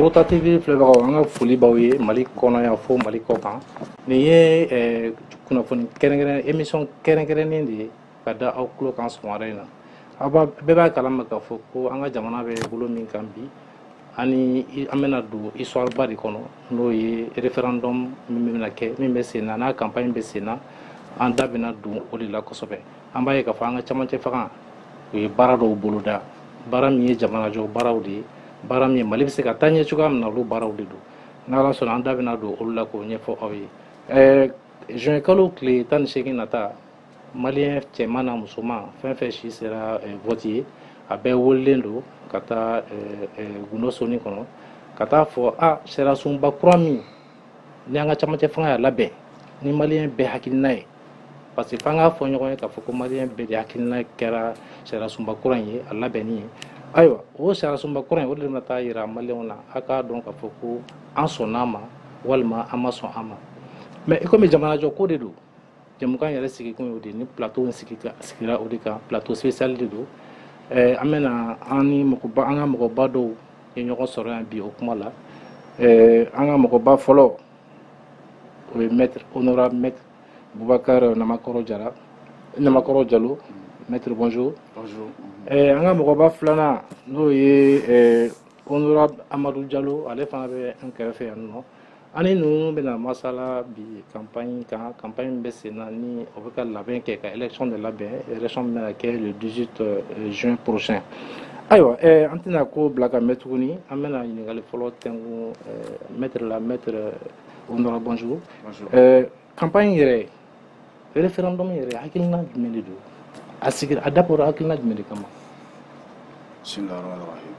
Rota TV filɛbagaw an ka foli b'aw ye Mali kɔnɔ yan fo Mali kɔ kan nin ye kunnafoni kɛrɛnkɛrɛn émission kɛrɛnkɛrɛnnen de ye ka da aw tulo kan sɔgɔmada in na bɛɛ b'a kalama k'a fɔ ko an ka jamana bɛ bolo min kan bi ani an bɛna don histoire ba de kɔnɔ n'o ye référendum min bɛna kɛ min bɛ sen na n'a campagne bɛ sen na an da bɛna don o de la kosɛbɛ an b'a ye k'a fɔ an ka camancɛ fanga o ye baara dɔw boloda baara min ye jamanajɔ baaraw de ye baara min ye Mali bɛ se ka taa ɲɛ cogoya min na olu baaraw de don n'Ala sɔnna an da bɛna don olu la k'o ɲɛfɔ aw ye juin kalo tile 18 nata malien cɛman n'a musoman fɛn fɛn si sera vote ye a bɛɛ wololen don ka taa gundo soni kɔnɔ ka taa fɔ sariyasunba kura min ni an ka camancɛ fanga y'a labɛn ni malien bɛɛ hakilina ye parce que f'an k'a fɔ ɲɔgɔn ye k'a fɔ ko malien bɛɛ de hakilina kɛra sariyasunba kura in ye a labɛnni ye ayiwa o sariyasunba kura in o de bɛna taa yira malienw na a k'a dɔn k'a fɔ ko an sɔnn'a ma walima an ma sɔn a ma mais i komi jamanajɔ ko de don jɛmukan yɛrɛ sigikun y'o de ni plateau in sigira o de kan plateau spécial de don an bɛna an ka mɔgɔba dɔw ye ɲɔgɔn sɔrɔ yan bi o kuma la an ka mɔgɔba fɔlɔ o ye maître honorable maître Boubacar Namakɔrɔ Jalo maître bonjour an ka mɔgɔba filanan n'o ye honorable Amadou Diallo ale fana bɛ an kɛrɛfɛ yan nɔ ani ninnu bɛna masala bi campagne kan campagne bɛ sen na ni o bɛ ka labɛn kɛ ka élection de labɛn élection bɛna kɛ le 18 juin prochain ayiwa an tɛna ko bila ka mɛn tuguni an bɛna ɲininkali fɔlɔ tɛnku maître honorable bonjour campagne yɛrɛ référendum yɛrɛ hakilina jumɛn de don a dabɔra hakilina jumɛn de kama bismillahirrahmanirrahim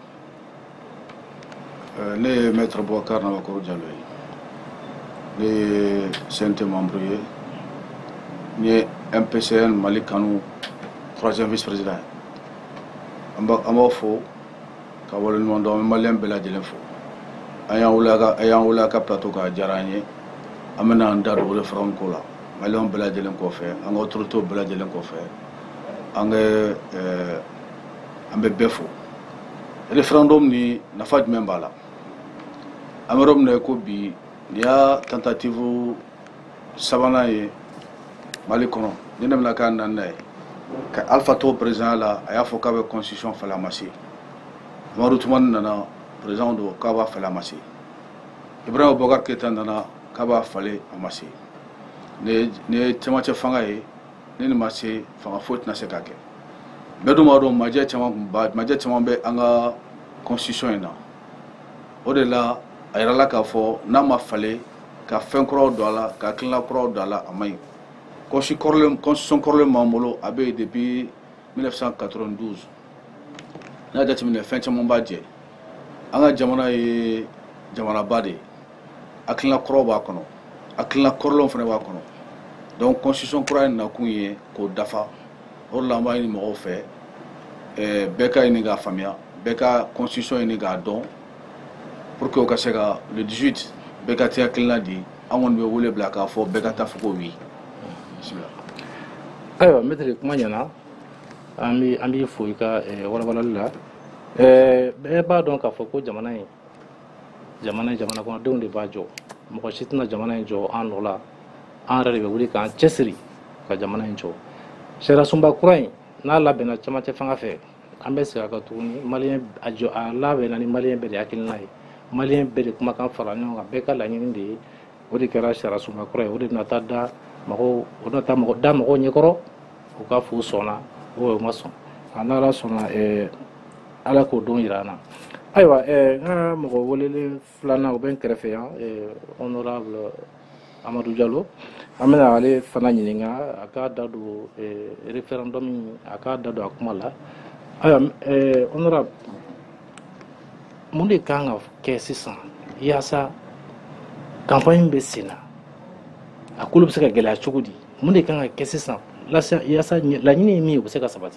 ne ye maître Boubacar Namakɔrɔ Jalo ye ne ye CNT membre ye n ye MPCN Mali Kanu 3e vice-président ye an b'aw fo ka waleɲuman dɔn an bɛ maliyɛn bɛɛ lajɛlen fo an y'an wele a ka plateau ka diyara an ye an bɛna an da don référendum ko la maliyɛnw bɛɛ lajɛlen kɔfɛ an ka autorités bɛɛ lajɛlen kɔfɛ an bɛ bɛɛ fo référendum ni nafa jumɛn b'a la an bɛ yɔrɔ min na ko bi ni y'a tentative sabanan ye Mali kɔnɔ ni ne bɛna k'a naaninan ye ka Alpha to président la a y'a fɔ k'a bɛ constitution falen a ma se Amadu Tumani nana président don k'a b'a falen a ma se Ibrahima Boubacar Keïta nana k'a b'a falen a ma se ni ye cɛmancɛ fanga ye ni nin ma se fanga foyi tɛna se k'a kɛ bɛɛ dun b'a dɔn majɛ caman bɛ an ka constitution in na o de la a yirala k'a fɔ n'a ma falen ka fɛn kuraw don a la ka hakilina kuraw don a la a man ɲi constitution kɔrɔlen b'an bolo a bɛ yen depuis 1992 n'a jateminɛ fɛn caman b'a jɛ an ka jamana ye jamanaba de ye hakilina kuraw b'a kɔnɔ hakilina kɔrɔlenw fana b'a kɔnɔ donc constitution kura in nakun ye k'o dafa o de la an b'a ɲini mɔgɔw fɛ bɛɛ ka ɲini k'a faamuya bɛɛ ka constitution ɲini k'a dɔn pour que o ka se ka le 18 bɛɛ ka tɛ hakilina di an kɔni bɛ wele bila k'a fɔ bɛɛ ka taa fɔ ko oui bisimila ayiwa maître kuma ɲɛna an b'i fo i ka walabalali la bɛɛ b'a dɔn k'a fɔ ko jamana kɔnɔdenw de b'a jɔ mɔgɔ si tɛna jamana in jɔ an nɔ la an yɛrɛ de bɛ wuli k'an cɛsiri ka jamana in jɔ sariyasunba kura in n'a labɛnna camancɛ fanga fɛ an bɛ segin a kan tuguni a labɛnna ni maliyɛn bɛɛ de hakilina ye maliyɛn bɛɛ de kumakan fara ɲɔgɔn kan bɛɛ ka laɲini de ye o de kɛra sariyasunba kura ye o de bɛna taa da mɔgɔw ɲɛkɔrɔ u k'a fɔ u sɔnna o ma sɔn a n'Ala sɔnna Ala k'o don jira an na ayiwa n ka mɔgɔ welelen filanan o bɛ n kɛrɛfɛ yan honorable Amadou Diallo an bɛna ale fana ɲininka a k'a da don référendum a k'a da don a kuma la ayiwa honorable mun de kan ka kɛ sisan yaasa campagne bɛ sen na a kolo bɛ se ka gɛlɛya cogo di mun de kan ka kɛ sisan yaasa laɲini ye min ye o bɛ se ka sabati.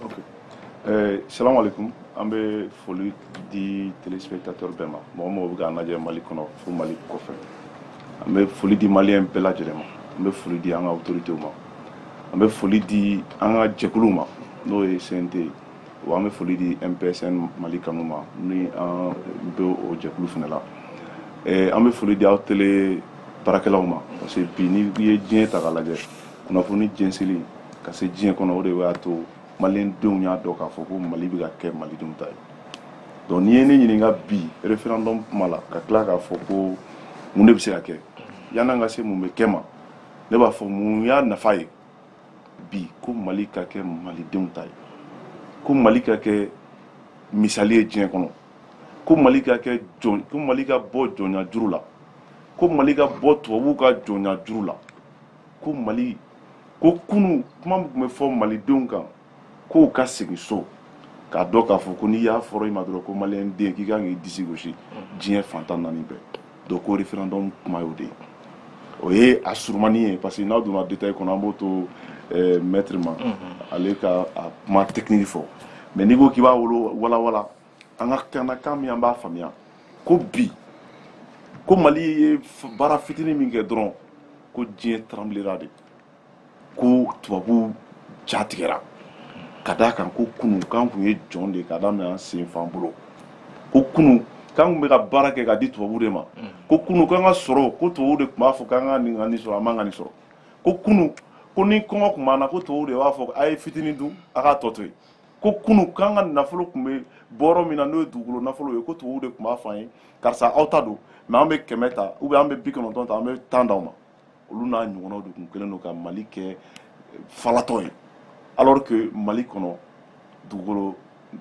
Salam alaikum an bɛ foli di téléspectateur bɛɛ ma mɔgɔ mɔgɔ bɛ k'an lajɛ Mali kɔnɔ fo Mali kɔfɛ an bɛ foli di maliyɛn bɛɛ lajɛlen ma an bɛ foli di an ka autorités ma an bɛ foli di an ka jɛkuluw ma n'o ye CNT wa an bɛ foli di MPSN Mali kanu ma ni an bɛ o jɛkulu fana la an bɛ foli di aw télé baarakɛlaw ma parce que bi ni ye diɲɛ ta k'a lajɛ kunnafoni jɛnsɛnli ka se diɲɛ kɔnɔ o de b'a to maliyɛndenw y'a dɔn k'a fɔ ko Mali bɛ ka kɛ malidenw ta ye donc n'i ye ne ɲininka bi référendum kuma la ka tila k'a fɔ ko mun de bɛ se ka kɛ yan'an ka se mun bɛ kɛ ma ne b'a fɔ mun y'a nafa ye bi ko Mali ka kɛ malidenw ta ye ko Mali ka kɛ misali ye diɲɛ kɔnɔ ko Mali ka kɛ ko Mali ka bɔ jɔnya juru la ko Mali ka bɔ tubabuw ka jɔnya juru la ko Mali ko kunu kuma min tun bɛ fɔ malidenw kan k'o ka segin so k'a dɔn k'a fɔ ko n'i y'a fɔra i ma dɔrɔn ko maliyɛn den k'i kan k'i disi gosi diɲɛ fantan naani bɛɛ donc ko référendum kuma y'o de ye o ye a surumani ye parce que n'aw donna détail kɔnɔ an b'o to maître ma ale ka a kuma technique fɔ mais n'i ko k'i b'a wala an ka kan min an b'a faamuya ko bi ko Mali ye baara fitinin min kɛ dɔrɔn ko diɲɛ tremblera de ko tubabu jatigɛra ka d'a kan ko kunu k'an kun ye jɔn de ka daminɛ an sen fan bolo ko kunu k'an kun bɛ ka baara kɛ ka di tubabu de ma ko kunu k'an ka sɔrɔ ko tubabu de tun b'a fɔ k'an ka nin sɔrɔ an man ka nin sɔrɔ ko kunu ko ni kɔngɔ tun b'an na ko tubabu de b'a fɔ a ye fitinin dun a k'a tɔ to yen ko kunu k'an ka nafolo tun bɛ bɔ yɔrɔ min na n'o ye dugukolo nafolo ye ko tubabu de tun b'a fɔ an ye karisa aw ta don mais an bɛ 100 ta ou bien an bɛ 90 ta an bɛ 10 d'aw ma olu n'a ɲɔgɔnnaw de tun kɛlen don ka Mali kɛ falatɔ ye alors que Mali kɔnɔ dugukolo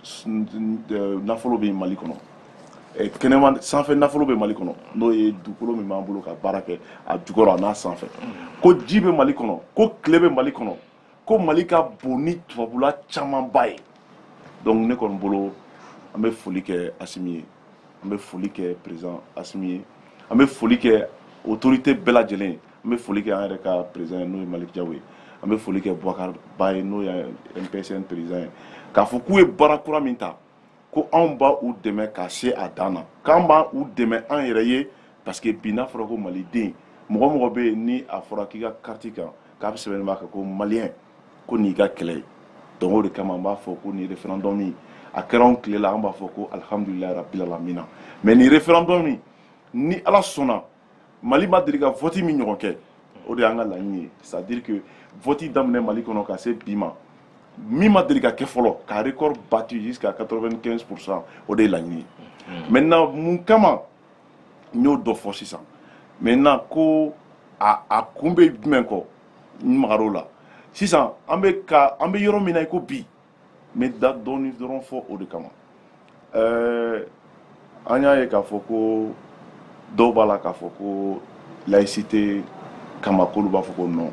nafolo bɛ Mali kɔnɔ kɛnɛma sanfɛ nafolo bɛ Mali kɔnɔ n'o ye dugukolo min b'an bolo ka baara kɛ a jukɔrɔ a n'a sanfɛ ko ji bɛ Mali kɔnɔ ko tile bɛ Mali kɔnɔ ko Mali ka bon ni tubabula camanba ye donc ne kɔni bolo an bɛ foli kɛ Asimi ye an bɛ foli kɛ président Asimi ye an bɛ foli kɛ autorité bɛɛ lajɛlen ye an bɛ foli kɛ an yɛrɛ ka président n'o ye Malick Diawo ye an bɛ foli kɛ Boubacar Ba ye n'o ye MPSN président ye k'a fɔ k'u ye baara kura min ta ko anw b'a u dɛmɛ ka se a dan na k'an b'a u dɛmɛ an yɛrɛ ye parce que bi n'a fɔra ko maliden mɔgɔ mɔgɔ bɛ yen ni a fɔra k'i ka carte kan k'a bɛ sɛbɛnni b'a kan ko maliyɛn ko nin y'i ka kɛlɛ ye donc o de kama an b'a fɔ ko nin référendum in a kɛra anw tile la an b'a fɔ ko alhamdulilayi rabil alamina mais nin référendum in ni Ala sɔnna Mali ma deli ka vote min ɲɔgɔn kɛ o de y'an ka laɲini ye c'est à dire que vote daminɛ Mali kɔnɔ ka se bi ma min ma deli ka kɛ fɔlɔ ka record battu jusqu'à 95% o de ye laɲini ye maintenant mun kama n y'o dɔ fɔ sisan maintenant ko a kun bɛ jumɛn kɔ n magar'o la sisan an bɛ yɔrɔ min na i ko bi n bɛ da dɔɔni dɔrɔn fɔ o de kama an y'a ye k'a fɔ ko dɔw b'a la k'a fɔ ko laïcité kama k'olu b'a fɔ ko non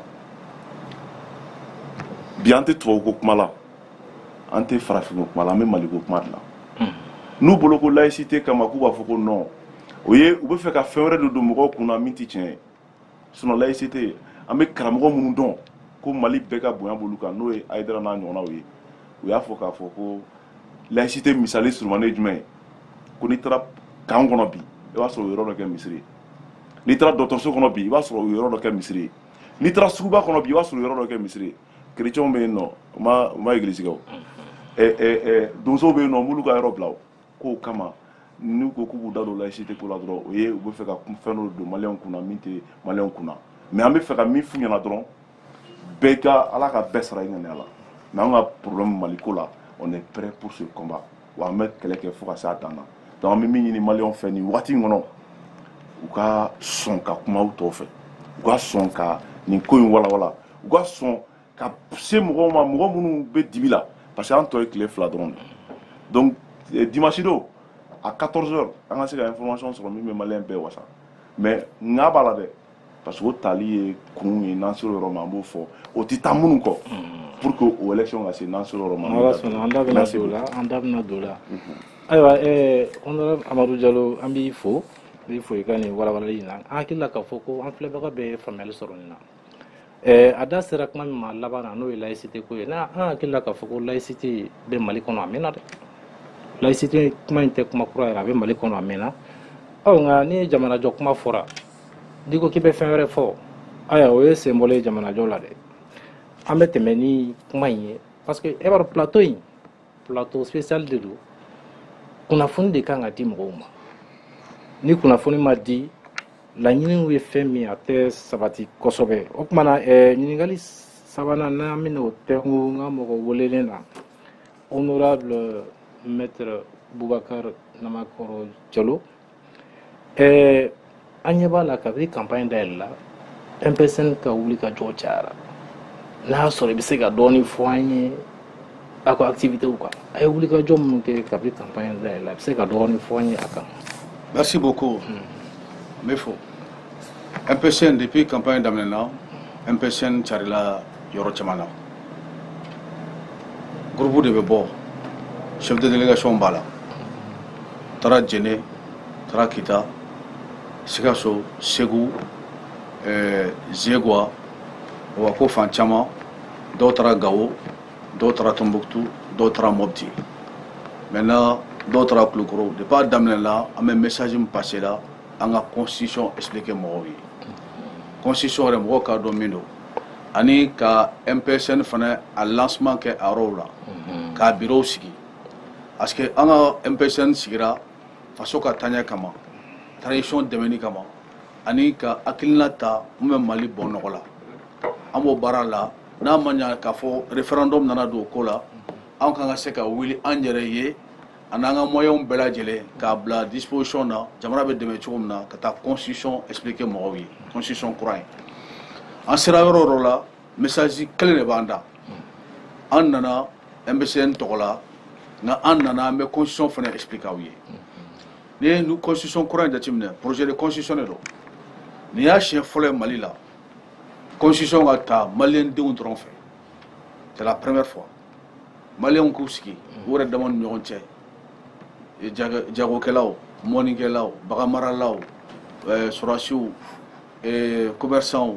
bi an tɛ tubabuko kuma la an tɛ farafinko kuma la an bɛ maliko kuma de la n'u bolo ko laïcité kama k'u b'a fɔ ko non o ye u bɛ fɛ ka fɛn wɛrɛ de don mɔgɔw kunna min tɛ tiɲɛ ye sinon laïcité an bɛ karamɔgɔ minnu dɔn ko Mali bɛɛ ka bonya b'olu kan n'o ye Ayidara n'a ɲɔgɔnnaw ye u y'a fɔ k'a fɔ ko laïcité misali surumani ye jumɛn ye ko n'i taara kan kɔnɔ bi i b'a sɔrɔ o yɔrɔ dɔ kɛ misiri ye n'i taara dɔgɔtɔrɔso kɔnɔ bi i b'a sɔrɔ o yɔrɔ dɔ kɛ misiri ye n'i taara suguba kɔnɔ bi i b'a sɔrɔ o yɔrɔ dɔ kɛ misiri ye chrétiens bɛ yen nɔ u ma église kɛ o donsow bɛ yen nɔ u m'olu ka yɔrɔ bila o k'o kama n'u ko k'u b'u da don laïcité ko la dɔrɔn o ye u bɛ fɛ ka fɛn dɔ don maliyɛnw kunna min tɛ maliyɛnw kunna mais an bɛ fɛ ka min f'u ɲɛna dɔrɔn bɛɛ ka Ala ka bɛɛ sara i ŋaniya la mais an ka problème Maliko la on est prêt pour ce combat wa an bɛ kɛlɛ kɛ fo ka se a dan na donc an bɛ min ɲini maliyɛnw fɛ nin waati in kɔnɔ u ka sɔn ka kuma u tɔw fɛ u ka sɔn ka nin ko in walawala u ka sɔn ka se mɔgɔw ma mɔgɔ minnu bɛ dibi la parce que an tɔ ye tile 2 dɔrɔn donc dimanche don à 14h an ka se ka information sɔrɔ min bɛ maliyɛn bɛɛ wasa mais nka b'a la dɛ parce que o tali ye kun ye n'an sera yɔrɔ ma an b'o fɔ o tɛ taa minnu kɔ pour que o élection ka se n'an sera yɔrɔ ma. an da bɛna don o la ayiwa honorable Amadou Diallo an b'i fo n b'i fo i ka nin walawalali in na an hakili la k'a fɔ ko an filɛbaga bɛ faamuyali sɔrɔ nin na a da sera kuma min ma laban na n'o ye laïcité ko ye an hakili la k'a fɔ ko laïcité bɛ Mali kɔnɔ a mɛnna dɛ laïcité kuma in tɛ kuma kura ye a bɛ Mali kɔnɔ a mɛnna nka ni jamanajɔ kuma fɔra n'i ko k'i bɛ fɛn wɛrɛ fɔ ayiwa o ye senbɔlen ye jamanajɔ la dɛ an bɛ tɛmɛ ni kuma in ye parce que e b'a dɔn plateau spécial de don kunnafoni de kan ka di mɔgɔw ma ni kunnafoni ma di laɲiniw ye fɛn min a tɛ sabati kosɛbɛ o kumana ɲininkali sabanan n'an bɛna o tɛnku n ka mɔgɔ welelen na honorable maître Boubacar Namakoro Diallo an ɲɛ b'a la kabini campagne dayɛlɛ la MPSN ka wuli ka jɔ cayara n'a y'a sɔrɔ i bɛ se ka dɔɔni fɔ an ye a ko activitéw kan a ye wuli ka jɔ minnu kɛ kabini campagne dayɛlɛ la a bɛ se ka dɔɔni fɔ an ye a kan. Merci beaucoup. Mais faux. MPSN depuis campagne daminɛna MPSN carila yɔrɔ caman na groupe de bɛ bɔ chef de délégation b'a la taara Jɛnɛ taara Kita Sikaso Segu Zegwa wa ko fan caman dɔw taara Gawo dɔw taara Tombouctou dɔw taara Mopti maintenant dɔw taara Kulukoro depuis a daminɛ la an bɛ message min passé la an ka constitution expliquer mɔgɔw ye constitution yɛrɛ mɔgɔw k'a dɔn min don ani ka MPSN fana a lancement kɛ a yɔrɔw la k'a bureau sigi parce que an ka MPSN sigira faso ka taaɲɛ kama tradition dɛmɛni kama ani ka hakilina ta mun bɛ Mali bɔ nɔgɔ la an b'o baara la n'a ma ɲa k'a fɔ référendum nana don o ko la an kan ka se ka wuli an yɛrɛ ye ani an ka moyens bɛɛ lajɛlen k'a bila disposition na jamana bɛ dɛmɛ cogo min na ka taa constitution expliquer mɔgɔw ye constitution kura ye an sera yɔrɔ o yɔrɔ la message kelen de b'an da an nana MPSN tɔgɔ la nka an nana an bɛ constitution fana expliquer aw ye n'i ye constitution kura in jateminɛ projet de constitution de don nin y'a siɲɛ fɔlɔ ye Mali la constitution ka ta maliyɛn denw dɔrɔn fɛ c'est la première fois maliyɛnw k'u sigi u yɛrɛ dama ni ɲɔgɔn cɛ jagokɛlaw mɔnnikɛlaw baganmaralaw sɔrɔdasiw commerçants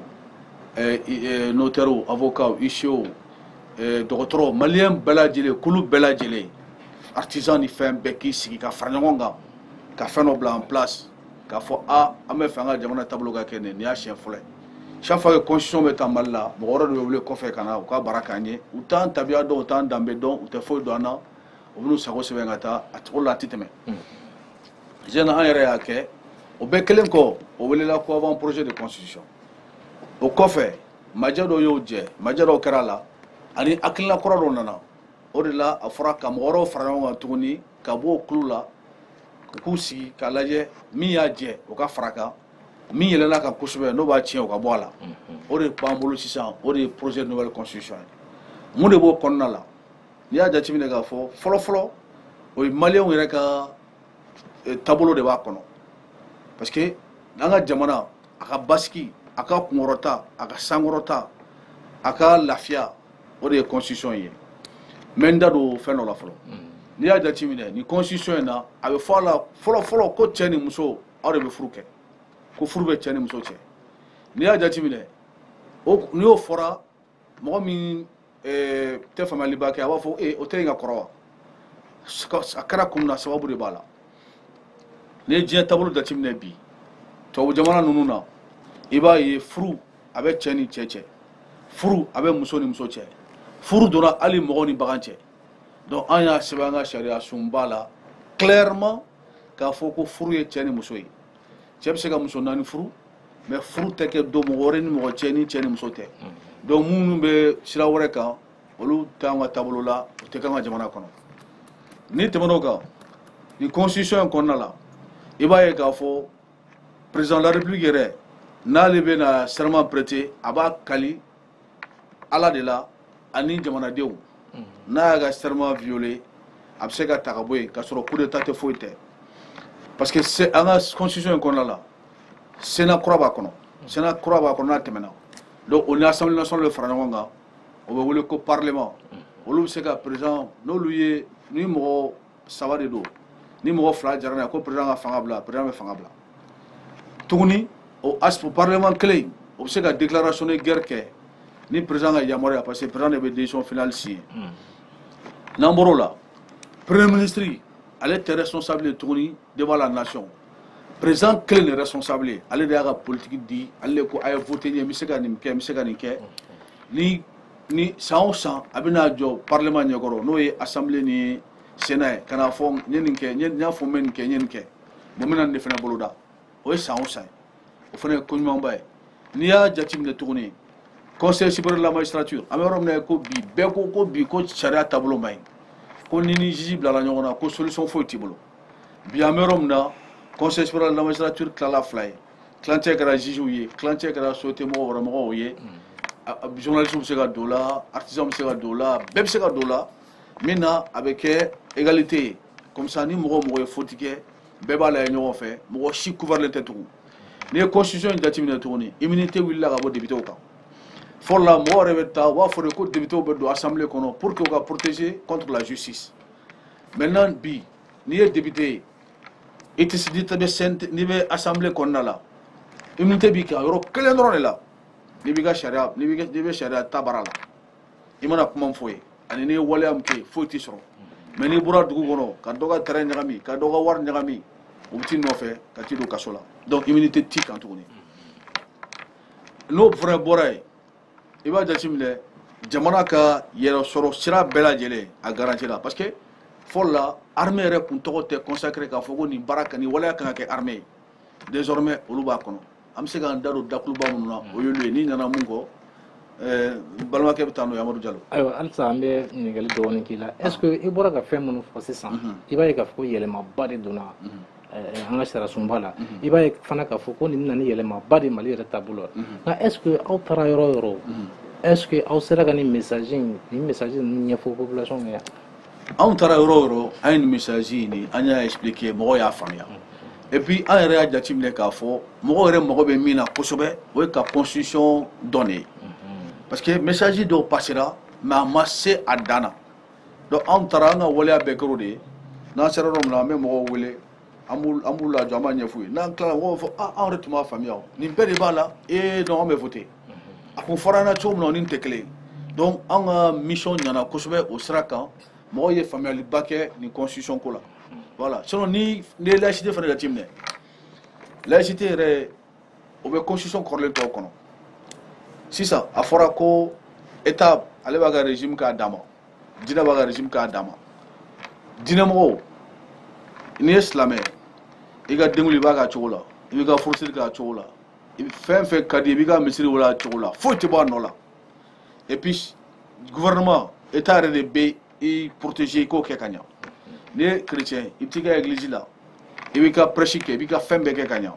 notaires avocats huissiers dɔgɔtɔrɔ maliyɛn bɛɛ lajɛlen kulu bɛɛ lajɛlen artisan ni fɛn bɛɛ k'i sigi ka fara ɲɔgɔn kan ka fɛn dɔ bila en place k'a fɔ an bɛ fɛ an ka jamana taabolo ka kɛ nin y'a siɲɛ fɔlɔ ye chaque fois que constitution bɛ ta Mali la mɔgɔ wɛrɛ de bɛ wuli kɔfɛ ka na u ka baara k'an ye u t'an tabiya dɔn u t'an danbe dɔn u tɛ foyi dɔn an na u bɛ n'u sago sɛbɛn ka taa a cogo la a tɛ tɛmɛ jeune an yɛrɛ y'a kɛ o bɛɛ kɛlen kɔ o welela ko avant projet de constitution o kɔfɛ majɛ dɔw y'o jɛ majɛ dɔw kɛra a la ani hakilina kura dɔw nana o de la a fɔra ka mɔgɔ wɛrɛw fara ɲɔgɔn kan tuguni ka bɔ o kulu la k'u sigi k'a lajɛ min y'a jɛ o ka fara kan min yɛlɛnna kan kosɛbɛ n'o b'a tiɲɛ o ka bɔ a la o de b'an bolo sisan o de ye projet de nouvelle constitution ye mun de b'o kɔnɔna la n'i y'a jateminɛ k'a fɔ fɔlɔ-fɔlɔ o ye maliyɛnw yɛrɛ ka taabolo de b'a kɔnɔ parce que an ka jamana a ka basigi a ka kunkɔrɔta a ka sankɔrɔta a ka lafiya o de ye constitution ye mɛ n da don fɛn dɔ la fɔlɔ n'i y'a jateminɛ ni constitution in na a bɛ fɔ a la fɔlɔ-fɔlɔ ko cɛ ni muso aw de bɛ furu kɛ ko furu bɛ cɛ ni muso cɛ n'i y'a jateminɛ n'i y'o fɔra mɔgɔ min tɛ faamuyaliba kɛ a b'a fɔ o tɛ yen ka kɔrɔ wa a kɛra kun na sababu de b'a la n'i ye diɲɛ taabolo jateminɛ bi tubabu jamana ninnu na i b'a ye furu a bɛ cɛ ni cɛ cɛ furu a bɛ muso ni muso cɛ furu donna hali mɔgɔ ni bagan cɛ donc an y'a sɛbɛn an ka sariya sunba la clairement k'a fɔ ko furu ye cɛ ni muso ye cɛ bɛ se ka muso 4 furu mais furu tɛ kɛ don mɔgɔ wɛrɛ ni mɔgɔ cɛ ni cɛ ni muso tɛ donc minnu bɛ sira wɛrɛ kan olu t'an ka taabolo la u tɛ k'an ka jamana kɔnɔ ni tɛmɛn'o kan ni constitution in kɔnɔna la i b'a ye k'a fɔ président de la république yɛrɛ n'ale bɛ na serment prêter a b'a kali ala de la ani jamanadenw n'a y'a ka serment violer a bɛ se ka ta ka bɔ yen k'a sɔrɔ coup d'état tɛ foyi tɛ parce que an ka constitution in kɔnɔna la sénat kura b'a kɔnɔ sénat kura b'a kɔnɔ n'a tɛmɛna donc o ni assemblée nationale bɛ fara ɲɔgɔn kan o bɛ wele ko parlement olu bɛ se ka président n'olu ye ni mɔgɔ 3 de don ni mɔgɔ 2 jara n'a ye ko président ka fanga bila président bɛ fanga bila tuguni o parlement kelen o bɛ se ka déclaration de guerre kɛ ni président ka yamaruya parce que président de bɛ décision finale signer n'an bɔr'o la premier ministre ale tɛ responsable tuguni devant la nation président kelen de responsable ale de y'a ka politique di ale de ko a ye voté ɲɛ n bɛ se ka nin kɛ n bɛ se ka nin kɛ ni ni san o san a bɛna jɔ parlement ɲɛkɔrɔ n'o ye assemblée ni sénat ye ka na fɔ n ye nin kɛ n y'a fɔ n bɛ nin kɛ n ye nin kɛ bon n bɛna nin de fana boloda o ye san o san o fana ye ko ɲumanba ye n'i y'a jateminɛ tuguni conseil supérieur de la magistrature an bɛ yɔrɔ min na ko bi bɛɛ ko bi ko sariya taabolo ma ɲi ko ni juge bilala ɲɔgɔn na ko solution foyi t'i bolo bi an bɛ yɔrɔ min na conseil supérieur de la magistrature tilala fila ye tilancɛ kɛra jugew ye tilancɛ kɛra société mɔgɔw wɛrɛmɔgɔw ye journaliste bɛ se ka don o la artisan bɛ se ka don o la bɛɛ bɛ se ka don o la min na a bɛ kɛ égalité ye comme ça ni mɔgɔ o mɔgɔ ye faute kɛ bɛɛ b'a lajɛ ɲɔgɔn fɛ mɔgɔ si couvert tɛ tugun n'i ye constitution in jateminɛ tuguni immunité wulila ka bɔ député kan fɔlɔ la mɔgɔ yɛrɛ bɛ taa u b'a fɔ de ko député bɛ don assemblée kɔnɔ pour que u ka protéger contre la justice maintenant bi n'i ye député ye i tɛ n'i bɛ assemblée kɔnɔna la immunité b'i kan yɔrɔ kelen dɔrɔn de la n'i b'i ka sariya n'i bɛ sariya ta baara la i mana kuma min fɔ ye ani n'i ye waleya min kɛ foyi t'i sɔrɔ mais n'i bɔra dugu kɔnɔ ka dɔ ka terrain ɲagami ka dɔ ka wari ɲagami u bɛ t'i nɔfɛ ka t'i don kaso la donc immunité t'i kan tuguni n'o fana bɔra yen i b'a jateminɛ jamana ka yɛrɛsɔrɔ sira bɛɛ lajɛlen a garanti la parce que fɔlɔ la armée yɛrɛ kun tɔgɔ tɛ consacré k'a fɔ ko nin baara ka nin waleya kan ka kɛ armée ye désormais olu b'a kɔnɔ an bɛ se k'an da don dakuluba minnu na o y'olu ye n'i nana mun kɔ balimakɛ bɛ taa n'o ye Amadu Jalo. ayiwa halisa an bɛ ɲininkali dɔɔnin k'i la est ce que i bɔra ka fɛn minnu fɔ sisan i b'a ye k'a fɔ ko yɛlɛmaba de donna an ka sariyasunba la i b'a ye fana k'a fɔ ko nin nana ni yɛlɛmaba de Mali yɛrɛ taabolo la nka est ce que aw taara yɔrɔ o yɔrɔ est ce que aw sera ka nin message ninnu ɲɛfɔ population ye. anw taara yɔrɔ o yɔrɔ an ye nin message nin an y'a expliquer mɔgɔw y'a faamuya et puis an yɛrɛ y'a jateminɛ k'a fɔ mɔgɔw yɛrɛ mago bɛ min na kosɛbɛ o ye ka constitution dɔn de ye parce que message dɔw passera mais a ma se a dan na donc anw taara an ka waleya bɛɛ kɛra o de ye n'an sera yɔrɔ min na an bɛ mɔgɔw wele an b'u lajɔ an b'a ɲɛf'u ye n'an tilala mɔgɔw b'a fɔ anw yɛrɛ tun b'a faamuya nin bɛɛ de b'a la donc an bɛ voter a kun fɔra an na cogo min na o ni nin tɛ kelen ye donc an ka mission ɲana kosɛbɛ o sira kan mɔgɔw ye faamuyaliba kɛ nin constitution ko la voilà sinon ni ye laïcité fana jateminɛ laïcité yɛrɛ o bɛ constitution kɔrɔlen tɔw kɔnɔ sisan a fɔra ko état ale b'a ka régime k'a dama diinɛ b'a ka régime k'a dama diinɛmɔgɔw n'i ye silamɛ i ka denkuli i b'a k'a cogo la i b'i ka furusiri k'a cogo la fɛn fɛn ka di i b'i ka misiri wele a cogo la foyi tɛ bɔ a nɔ la et puis gouvernement état yɛrɛ de bɛ i protéger i k'o kɛ ka ɲa n'i ye chrétien i bɛ t'i ka église la i b'i ka prêche kɛ i b'i ka fɛn bɛɛ kɛ ka ɲa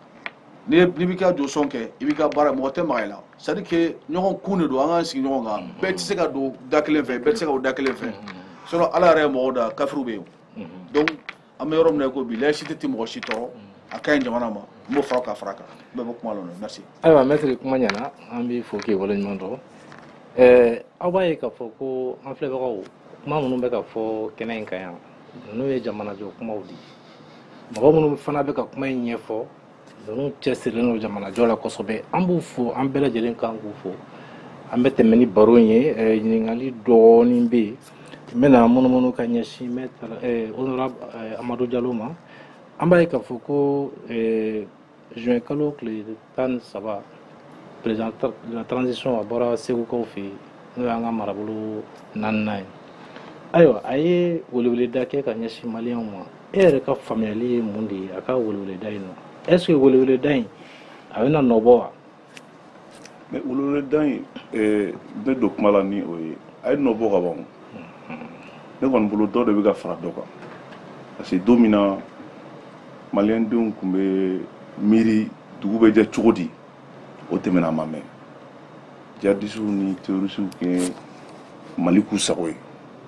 n'i b'i ka jɔsɔn kɛ i b'i ka baara mɔgɔ tɛ maga i la c'est à dire que ɲɔgɔn kun de don an k'an sigi ɲɔgɔn kan bɛɛ tɛ se ka don da kelen fɛ bɛɛ tɛ se ka don da kelen fɛ sinon ala yɛrɛ ye mɔgɔw da kafiriw bɛ yen donc an bɛ yɔrɔ min na ko bi laïcité tɛ mɔgɔ si tɔɔrɔ a ka ɲi jamana ma n b'o fara ka fara kan n bɛ bɔ kuma la merci. ayiwa maître kuma ɲɛna an b'i fo k'i waleɲuman dɔn aw b'a ye k'a fɔ ko an filɛbagaw kuma minnu bɛ ka fɔ kɛnɛ in kan yan n'o ye jamanajɔ kumaw di mɔgɔ minnu fana bɛ ka kuma in ɲɛfɔ ninnu cɛsirilen don jamanajɔ la kosɛbɛ an b'u fo an bɛɛ lajɛlen kan k'u fo an bɛ tɛmɛ ni baro in ye ɲininkali dɔɔnin bɛ yen n bɛna munumunu ka ɲɛsin maître honorable Amadu Jalo ma an b'a ye k'a fɔ ko juin kalo tile 13 président de la transition a bɔra segukaw fɛ yen n'o y'an ka marabolo naaninan ye ayiwa a ye weleweleda kɛ ka ɲɛsin maliyɛnw ma e yɛrɛ ka faamuyali ye mun de ye a ka weleweleda in na est ce que weleweleda in a bɛna nɔ bɔ wa. mais weleweleda in ne don kuma la ni o ye a ye nɔ bɔ ka ban ne kɔni bolo dɔ de bɛ ka fara dɔ kan parce que don min na maliyɛndenw tun bɛ miiri dugu bɛ jɛ cogo di o tɛmɛna a ma mɛn jihadistes ni terroristes kɛ mali k'u sago ye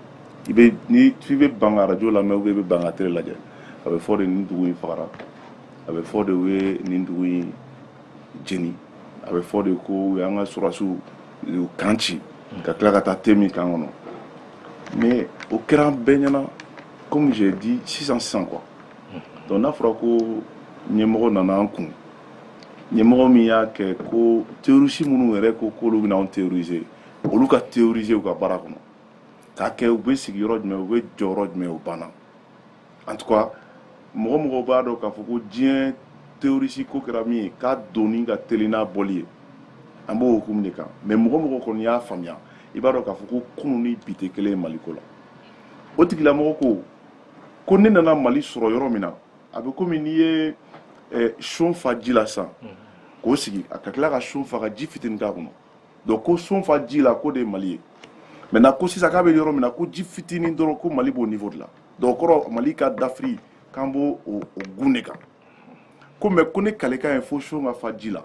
f'i bɛ ban ka radio lamɛn ou bien i bɛ ban ka télé lajɛ a bɛ fɔ de nin dugu in fagara a bɛ fɔ de u ye nin dugu in jeni a bɛ fɔ de ko u y'an ka sɔrɔdasiw kan ci ka tila ka taa te min kan kɔnɔ mais o kɛra an bɛɛ ɲɛna comme j'ai dit sisan quoi donc n'a fɔra ko ɲɛmɔgɔ nana an kun ɲɛmɔgɔ min y'a kɛ ko terroriste minnu yɛrɛ ko k'olu bɛna anw terroriser olu ka terroriser u ka baara kɔnɔ k'a kɛ u bɛ sigi yɔrɔ jumɛn u bɛ jɔ yɔrɔ jumɛn o banna en tout cas mɔgɔ b'a dɔn k'a fɔ ko diɲɛ terroriste ko kɛra min ye k'a donni ka teli n'a bɔli ye an b'o hukumu de kan mais mɔgɔ kɔni y'a faamuya i b'a dɔn k'a fɔ ko kunun ni bi tɛ kelen ye Mali ko la o tigilamɔgɔ ko ne nana Mali sɔrɔ yɔrɔ min na a bɛ komi n'i ye son fa ji la sisan k'o sigi a ka tila ka son fa ka ji fitinin k'a kɔnɔ donc ko son fa ji la ko de ye Mali ye maintenant ko sisan k'a bɛ yɔrɔ min na ko ji fitinin dɔrɔn ko Mali b'o niveau de la donc kɔrɔ Mali ka dafiri k'an b'o o gun de kan ko mais ko ne kalekan ye fo son ka fa ji la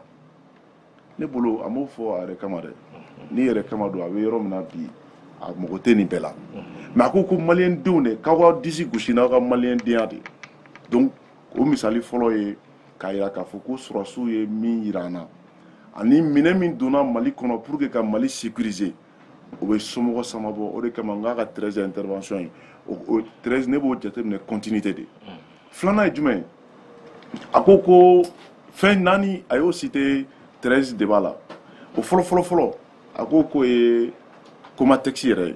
ne bolo a m'o fɔ a yɛrɛ kama dɛ ni yɛrɛ kama don a bɛ yɔrɔ min na bi a mago tɛ nin bɛɛ la mais a ko maliyɛn denw de k'aw ka disi gosi n'aw ka maliyɛn denya de donc o misali fɔlɔ ye k'a jira k'a fɔ ko sɔrɔsiw ye min jira an na ani minɛ min donna Mali kɔnɔ pour que ka Mali sécuriser o bɛ somɔgɔ sama bɔ o de kama n k'a ka 13 intervention ye o 13 ne b'o jateminɛ continuité de filanan ye jumɛn ye a ko fɛn naani a y'o cité 13 de b'a la o fɔlɔ a ko ye Comatex yɛrɛ ye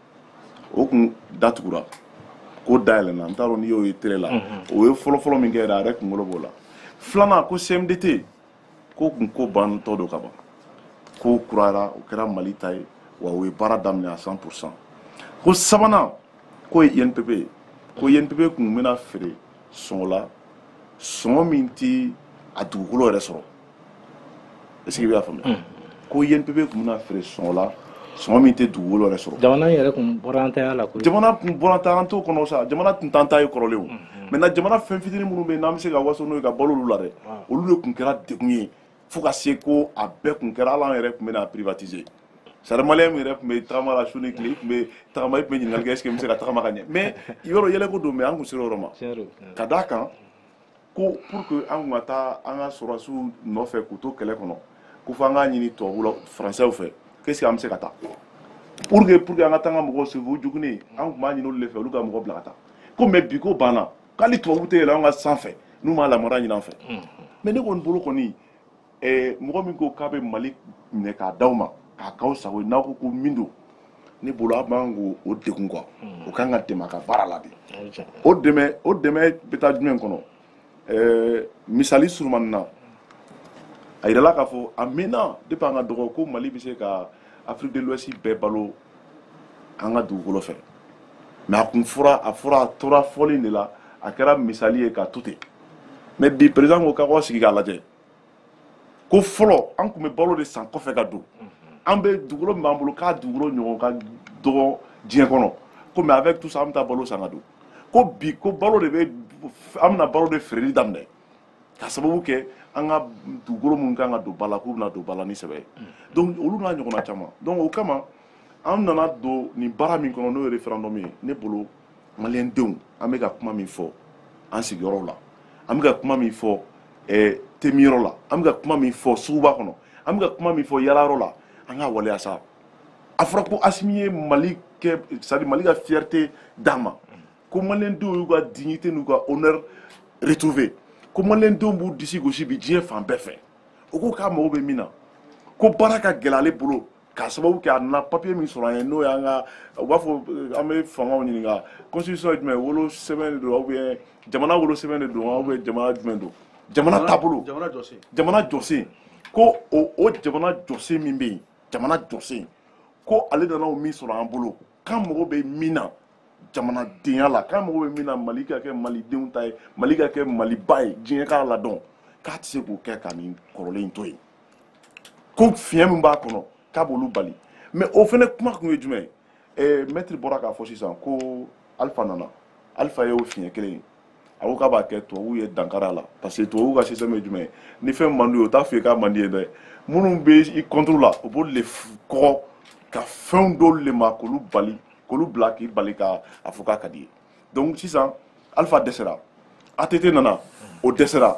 o kun datugura ko dayɛlɛnna n t'a dɔn n'i y'o ye télé la o ye fɔlɔ min kɛra a yɛrɛ kunkolo b'o la filanan ko CMDT ko kun ko bantɔ don ka ban ko kurayara o kɛra Mali ta ye wa o ye baara daminɛ à 100% ko sabanan ko ye INPP ye ko INPP kun bɛna feere sɔngɔ la sɔngɔ min ti a dugukolo yɛrɛ sɔrɔ est-ce que i b'a faamuya ko INPP kun bɛna feere sɔngɔ la sɔngɔ min tɛ dugukolo yɛrɛ sɔrɔ jamana yɛrɛ kun bɔra an taya la jamana kun bɔra ta an t'o kɔnɔ sa jamana tun t'an ta ye kɔrɔlen o maintenant jamana fɛn fitinin minnu bɛ yen n'an bɛ se ka waso n'o ye ka balo olu la dɛ olu de kun kɛra degun ye fo ka se ko a bɛɛ kun kɛra hali an yɛrɛ kun bɛna privatiser c'est-à-dire maliyɛn min yɛrɛ kun bɛ tagama la su ni tile i kun bɛ tagama i kun bɛ ɲininkali kɛ est-ce que n bɛ se ka tagama ka ɲɛ mais yɔrɔ yɛlɛko don mais an kun sera yɔrɔ ma ka d'a kan ko pour que an kun ka taa an ka sɔrɔdasiw nɔfɛ k'u to kɛlɛ kɔnɔ ko fo an k'a ɲini tubabuw la français fɛ qu'est-ce que an bɛ se ka taa pour que an ka taa an ka mɔgɔw sauver o jogunnen an kun b'a ɲini olu de fɛ olu ka mɔgɔ bila ka taa ko mais bi ko banna k'ali tubabuw tɛ yɛlɛ an ka sanfɛ n'u ma lamara ɲini an fɛ mais ne kɔni bolo kɔni mɔgɔ min ko k'a bɛ Mali minɛ k'a d'aw ma k'a k'aw sago ye n'aw ko min don ne bolo a b'an k'o degun quoi o kan ka dɛmɛ a ka baara la de o dɛmɛ bɛ taa jumɛn kɔnɔ misali surumani na a yirala k'a fɔ a mɛnna depuis an ka dɔgɔ ko Mali bɛ se ka Afrique de l'Ouest bɛɛ balo an ka dugukolo fɛ mais a tora fɔli de la a kɛra misali ye k'a to ten mais bi président ko k'a sigi k'a lajɛ ko fɔlɔ an kun bɛ balo de san kɔfɛ ka don an bɛ dugukolo min b'an bolo k'a dugukolo ɲɔgɔn ka dɔgɔ diɲɛ kɔnɔ ko mais avec tout ça an bɛ taa balo san ka don ko bi ko balo de bɛ an bɛna balo de feereli daminɛ ka sababu kɛ an ka dugukolo minnu kan ka don ba la k'u bɛna don ba la ni sɛbɛ ye donc olu n'a ɲɔgɔnna caman donc o kama an nana don nin baara min kɔnɔ n'o ye référendum ye ne bolo maliyɛn denw an bɛ ka kuma min fɔ an sigiyɔrɔw la an bɛ ka kuma min fɔ temiyɔrɔ la an bɛ ka kuma min fɔ suguba kɔnɔ an bɛ ka kuma min fɔ yalayɔrɔ la an ka waleya sa a fɔra ko Asimi ye Mali kɛ c'est-à-dire Mali ka fierté d'an ma ko maliyɛn denw y'u ka dignité n'u ka honneur retrouver ko maliyɛn denw b'u disi gosi bi diɲɛ fan bɛɛ fɛ o ko k'a mago bɛ min na ko baara ka gɛlɛ ale bolo k'a sababu kɛ a nana papier min sɔrɔ an ye n'o y'an ka u b'a fɔ an bɛ fangaw ɲininka constitution ye jumɛn wolo sɛbɛn de don ou bien jamana wolo sɛbɛn de don ou bien jamana jumɛn don jamana taabolo jamana jɔsen ko o jamana jɔsen min bɛ yen jamana jɔsen ko ale nana o min sɔrɔ an bolo k'an mago bɛ min na jamanadenya la k'an mago bɛ min na Mali ka kɛ malidenw ta ye Mali ka kɛ Maliba ye diɲɛ k'a ladɔn k'a tɛ se k'o kɛ ka nin kɔrɔlen in to yen ko fiɲɛ min b'a kɔnɔ k'a b'olu bali mais o fana kuma kun ye jumɛn ye maître bɔra k'a fɔ sisan ko Alifa nana Alifa ye o fiɲɛ kelen ye a ko k'a b'a kɛ tubabuw ye dankari a la parce que tubabuw ka système ye jumɛn ye ni fɛn man d'u ye o t'a fɔ i k'a man di ye dɛ minnu bɛ i contre la o b'olu de kɔgɔ ka fɛnw d'olu de ma k'olu bali k'olu bila k'i bali ka a fɔ k'a ka di ye donc sisan Alifa dɛsɛra ATT nana o dɛsɛra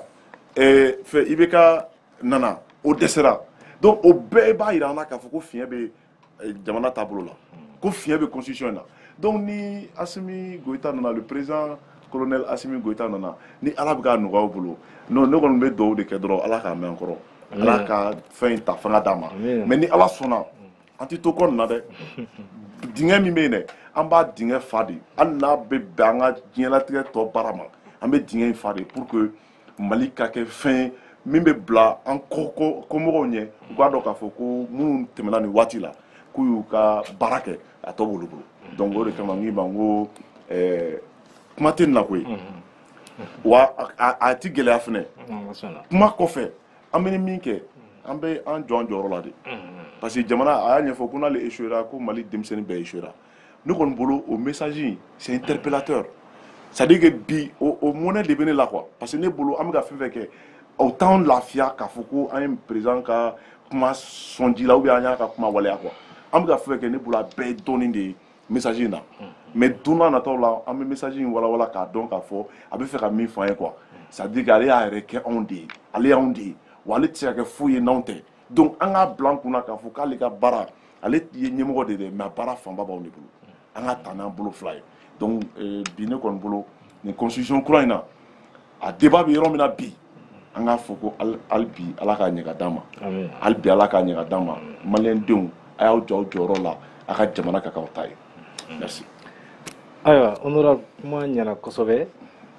fɛ IBK nana o dɛsɛra donc o bɛɛ b'a jira an na k'a fɔ ko fiɲɛ bɛ jamana taabolo la ko fiɲɛ bɛ constitution in na donc ni Asimi Goïta nana le président colonel Asimi Goïta nana ni Ala bɛ k'a nɔgɔya u bolo non ne kɔni bɛ dugawu de kɛ dɔrɔn Ala k'a mɛn an kɔrɔ Ala ka fɛn in ta fanga d'a ma mais ni Ala sɔnna an tɛ to kɔ nin na dɛ dingɛ min bɛ yen dɛ an b'a dingɛ fa de hali n'a bɛ bɛn an ka diɲɛlatigɛ tɔ baara ma an bɛ dingɛ in fa de pour que Mali ka kɛ fɛn min bɛ bila an kɔmɔgɔw ɲɛ u k'a dɔn k'a fɔ ko minnu tɛmɛna nin waati la k'u y'u ka baara kɛ a tɔ b'olu bolo donc o de kama n k'i ma n ko kuma tɛ nin na koyi wa a ti gɛlɛya fɛnɛ kuma kɔfɛ an bɛ ni min kɛ an bɛ an jɔ an jɔyɔrɔ la de parce que jamana a y'a ɲɛfɔ ko n'ale échouera ko Mali denmisɛnnin bɛɛ échouera ne kɔni bolo o message in c'est interpellateur c'est-à-dire que bi o monnaie de bɛ ne la quoi parce que ne bolo an bɛ ka fɛn fɛn kɛ o t'anw lafiya k'a fɔ ko an ye président ka kuma sɔnji la ou bien an y'a ka kuma waleya quoi an bɛ ka fɛn fɛn kɛ ne bolo a bɛɛ ye dɔɔnin de ye message in na mais don n'a nataw la an bɛ message in walawala k'a dɔn k'a fɔ a bɛ fɛ ka min fɔ an ye quoi c'est-à-dire que ale y'a yɛrɛ kɛ anw de ye ale y'anw de ye wa ale tɛ se ka kɛ foyi ye n'anw tɛ donc an k'a bila an kunna k'a fɔ k'ale ka baara ale ye ɲɛmɔgɔ de ye mais a baara fanba b'anw de bolo an ka ta n'an bolo fila ye donc bi ne kɔni bolo nin constitution kura in na a débat bɛ yɔrɔ min na bi an k'a fɔ ko hali bi ala k'a ɲɛ ka d'an ma hali bi ala k'a ɲɛ ka d'an ma maliyɛn denw a y'aw jɔ aw jɔyɔrɔ la a ka jamana ka k'aw ta ye merci. ayiwa honorable kuma ɲɛna kosɛbɛ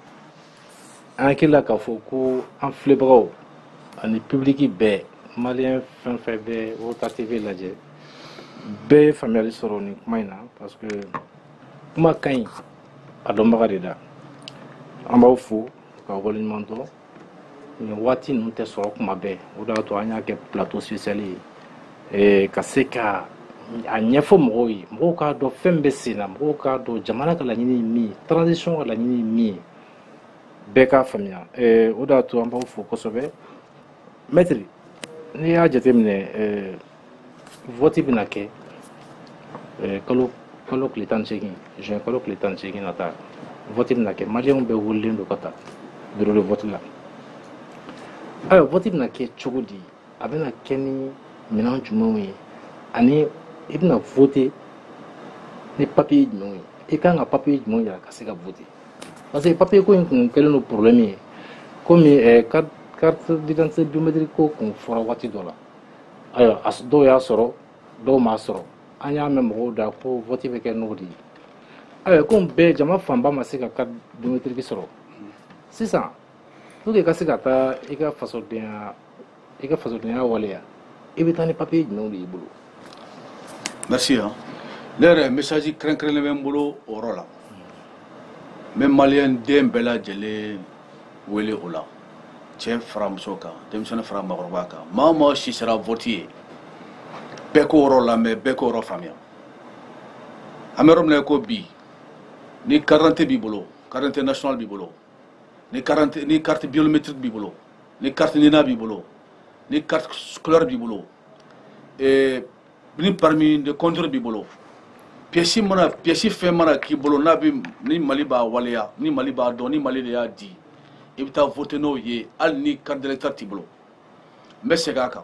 an hakilila k'a fɔ ko an filɛbagaw ani public bɛɛ maliyɛn fɛn fɛn bɛ Wota TV lajɛ bɛɛ ye faamuyali sɔrɔ nin kuma in na parce que kuma ka ɲi a dɔnbaga de da an b'aw fo ka waleɲuman dɔn nin waati ninnu tɛ sɔrɔ kuma bɛɛ o de y'a to an y'a kɛ plateau spécial ye ka se ka a ɲɛfɔ mɔgɔw ye mɔgɔw k'a dɔn fɛn bɛ sen na mɔgɔw k'a dɔn jamana ka laɲini ye min ye transition ka laɲini ye min ye bɛɛ k'a faamuya o de y'a to an b'aw fo kosɛbɛ maître n'i y'a jateminɛ vote bɛna kɛ kalo tile 18 juin kalo tile 18 na taa vote bɛna kɛ maliyɛnw bɛɛ wililen don ka taa bureau de vote la ayiwa vote bɛna kɛ cogo di a bɛna kɛ ni minɛn jumɛnw ye ani i bɛna vote ni papier jumɛnw ye i kan ka papier jumɛnw yira ka se ka vote parce que papier ko in kun kɛlen don problème ye komi carte d'identité biométrique ko kun fɔra waati dɔ la ayiwa dɔw y'a sɔrɔ dɔw m'a sɔrɔ an y'a mɛn mɔgɔw da ko vote bɛ kɛ n'o de ye ayiwa komi bɛɛ jama fanba ma se ka carte biométrique sɔrɔ sisan pour que i ka se ka taa i ka fasodenya waleya i bɛ taa ni papier jumɛnw de y'i bolo. merci ne yɛrɛ message kɛrɛnkɛrɛnnen bɛ n bolo o yɔrɔ la n bɛ maliyɛn den bɛɛ lajɛlen wele o la cɛ fara muso kan denmisɛnnin fara maakɔrɔba kan maa o maa si sera vote ye bɛɛ k'o yɔrɔ lamɛn bɛɛ k'o yɔrɔ faamuya an bɛ yɔrɔ min na ko bi ni carte d'identité b'i bolo carte d'identité nationale b'i bolo ni carte biométrique b'i bolo ni carte nina b'i bolo ni carte scolaire b'i bolo ni permis de conduire b'i bolo pièce fɛn mana k'i bolo n'a bɛ ni Mali b'a waleya ni Mali b'a dɔn ni Mali de y'a di i bɛ taa voter n'o ye hali ni carte d'électeur t'i bolo n bɛ segin a kan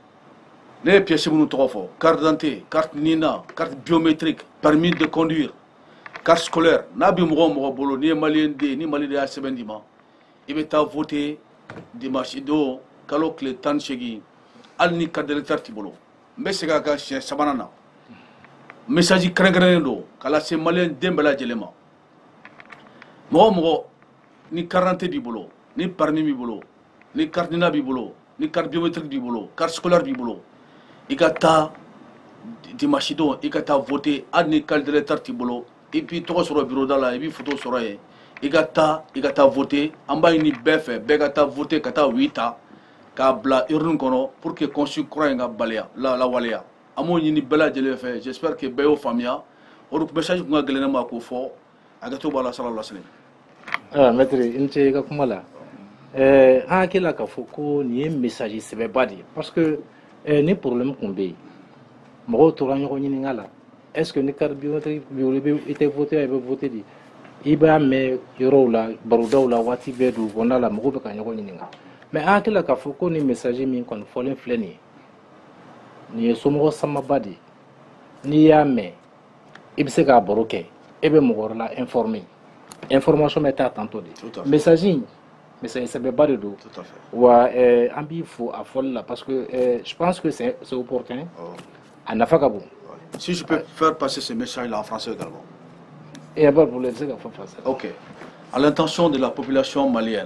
ne ye pièce minnu tɔgɔ fɔ carte d'identité carte nina carte biométrique permis de conduire carte scolaire n'a bɛ mɔgɔ o mɔgɔ bolo n'i ye maliyɛn den ni Mali de y'a sɛbɛn d'i ma i bɛ taa voter dimanche don kalo tile 18 hali ni carte d'électeur t'i bolo n bɛ segin a kan siɲɛ sabanan na message kɛrɛnkɛrɛnnen don k'a lase maliyɛn den bɛɛ lajɛlen ma mɔgɔ o mɔgɔ ni carte d'identité b'i bolo ni permis b'i bolo ni carte nina b'i bolo ni carte biométrique b'i bolo carte scolaire b'i bolo i ka taa dimanche don i ka taa voter hali ni carte d'électeur t'i bolo i b'i tɔgɔ sɔrɔ bureau da la i b'i photo sɔrɔ yen i ka taa voter an b'a ɲini bɛɛ fɛ bɛɛ ka taa voter ka taa wi ta k'a bila urne kɔnɔ pour que constitution kura in ka baliya lawaleya an b'o ɲini bɛɛ lajɛlen fɛ j'espère que bɛɛ y'o faamuya o de message kun ka gɛlɛn ne ma k'o fɔ hakɛto b'a la sallallahu alaihi wasallam. maître i ni ce i ka kuma la an hakilila k'a fɔ ko nin ye message sɛbɛba de ye parce que ni problème kun bɛ yen mɔgɔw tora ɲɔgɔn ɲininka la est ce que ni carte biométrique b'i bolo i tɛ voter i bɛ voter de i b'a mɛn yɔrɔw la barodaw la waati bɛɛ dugu kɔnɔna la mɔgɔw bɛ ka ɲɔgɔn ɲininka mais an hakilila k'a fɔ ko nin message min kɔni fɔlen filɛ nin ye nin ye somɔgɔ samaba de ye n'i y'a mɛn i bɛ se k'a baro kɛ e bɛ mɔgɔ wɛrɛ la informer information bɛ taa tantôt de message in message sɛbɛba de don wa an b'i fo a fɔli la parce que je pense que c'est opportun a nafa ka bon. Si je peux faire passer ce message-là en français également. Et d'abord, vous laissez la français. Ok. À l'intention de la population malienne,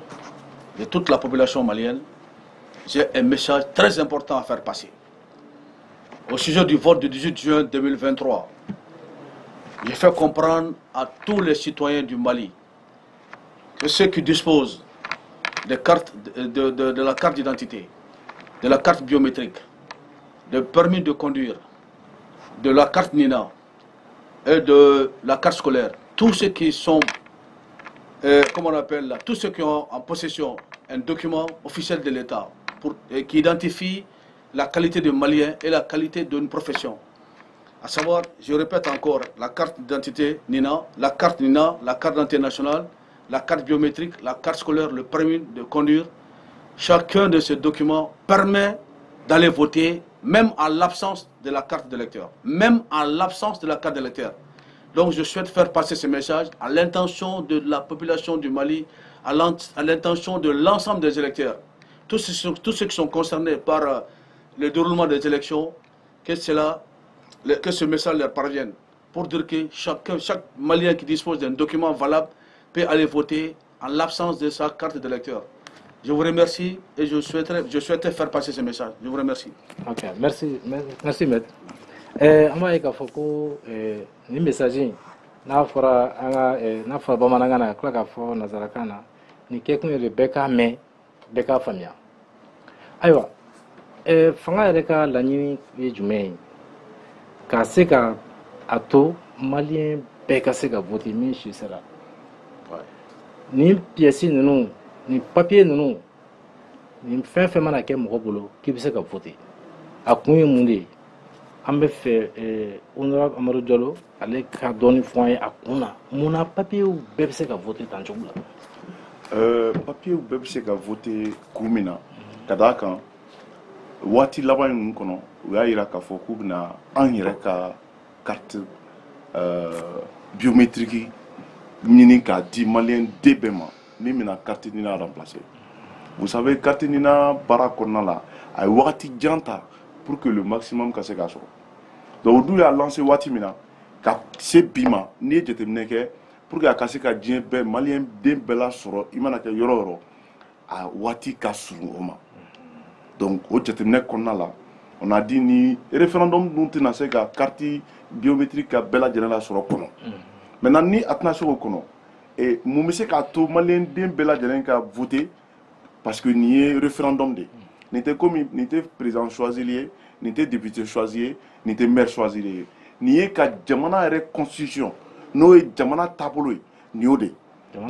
de toute la population malienne, j'ai un message très important à faire passer. au sujet du vote du 18 juin 2023, j'ai fait comprendre à tous les citoyens du Mali que ceux qui disposent des cartes, de la carte d'identité, de la carte biométrique, de permis de conduire, de la carte NINA et de la carte scolaire, tous ceux qui sont, comment on appelle là, tous ceux qui ont en possession un document officiel de l'État qui identifie la qualité de Malien et la qualité d'une profession. À savoir, je répète encore, la carte d'identité NINA, la carte NINA, la carte d'identité nationale, la carte biométrique, la carte scolaire, le permis de conduire. Chacun de ces documents permet d'aller voter, même en l'absence de la carte d'électeur. Même en l'absence de la carte d'électeur. Donc je souhaite faire passer ce message à l'intention de la population du Mali, à l'intention de l'ensemble des électeurs. Tous ceux qui sont concernés par le déroulement des élections, que ce message leur parvienne. Pour dire que chaque Malien qui dispose d'un document valable peut aller voter en l'absence de sa carte d'électeur. Je vous remercie et je souhaitais faire passer ce message. Je vous remercie. Ok, merci maître. On va dire que ni message n'a fora bamananga na kla ka fo nazarakana ni kekun Rebecca mais beka famia. Aywa fanga yɛrɛ ka laɲini ye jumɛn ye ka se ka a to maliyɛn bɛɛ ka se ka voter min si sera ni pièce ninnu ni papier ninnu ni fɛn fɛn mana kɛ mɔgɔ bolo k'i bɛ se ka voter a kun ye mun de ye an bɛ fɛ honorable Amadou Diallo ale ka dɔɔni fɔ an ye a kun na mun na papier bɛɛ bɛ se ka voter tan cogo la papier bɛɛ bɛ se ka voter kun min na ka d'a kan waati laban ninnu kɔnɔ u y'a yira k'a fɔ k'u bɛna an yɛrɛ ka carte biométrique ɲini k'a di maliyɛn den bɛɛ ma min bɛna carte NINA remplacer. Vous savez carte NINA baara kɔnɔna la a ye wagati jan ta pour que le maximum ka se k'a sɔrɔ. Donc o dun y'a lancé waati min na ka se bi ma n'i ye jateminɛ kɛ pour que a ka se ka diɲɛ bɛɛ maliyɛn den bɛɛ la sɔrɔ i mana kɛ yɔrɔ o yɔrɔ a waati ka surun o ma. Donc au jateminɛ kɔnɔna la on a dit ni référendum dun tɛna se ka carte biométrique ka bɛɛ lajɛlen la sɔrɔ kɔnɔ. Maintenant ni a tɛna se k'o kɔnɔ mun bɛ se k'a to maliyɛn den bɛɛ lajɛlen ka voter parce que nin ye référendum de ye nin tɛ komi nin tɛ président choisi ye nin tɛ député choisi ye nin tɛ maire choisi ye nin ye ka jamana yɛrɛ constitution n'o ye jamana taabolo ye nin y'o de ye.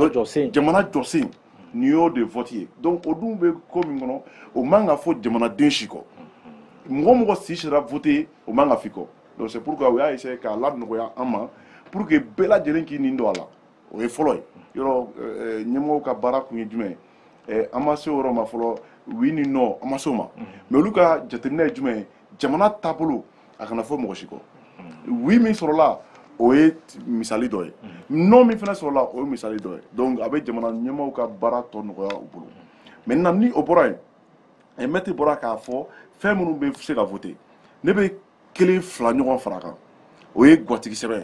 Jamana jɔsen nin y'o de vote ye. Donc o dun bɛ ko min kɔnɔ o man ka fɔ jamanaden si kɔ mɔgɔ mɔgɔ si sera voter o man ka f'i kɔ. Donc c'est pourquoi u y'a essayer k'a lanɔgɔya an ma pour que bɛɛ lajɛlen k'i nin don a la o ye fɔlɔ ye yɔrɔ ɲɛmɔgɔw ka baara kun ye jumɛn ye an ma se o yɔrɔ ma fɔlɔ oui ni non an ma se o ma mais olu ka jateminɛ ye jumɛn ye jamana taabolo a kana fɔ mɔgɔ si kɔ oui min sɔrɔla o ye misali dɔ ye non min fana sɔrɔla o ye misali dɔ ye donc a bɛ jamana ɲɛmɔgɔw ka baara tɔ nɔgɔya u bolo maintenant ni o bɔra yen maître bɔra k'a fɔ fɛn minnu bɛ se ka voter ne bɛ kelen fila ɲɔgɔn fara kan o ye gatigi sɛbɛn